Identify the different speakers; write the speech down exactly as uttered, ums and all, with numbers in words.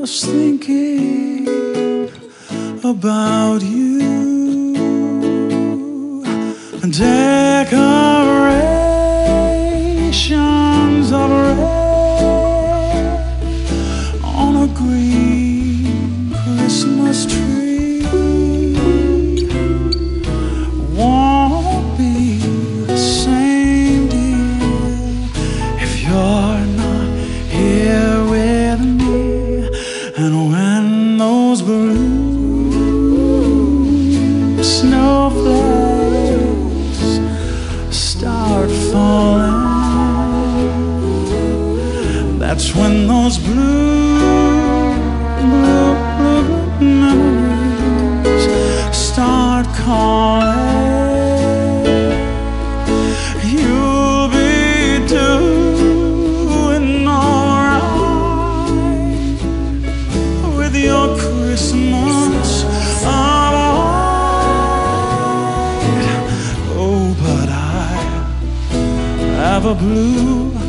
Speaker 1: was thinking about you. Decorations of red on a green Christmas tree won't be the same, dear, if you're not here with me. And when those blue snowflakes start falling, that's when those blue, blue, blue, blue memories start calling. You'll be doing alright with your Christmas alright. Oh, but I have a blue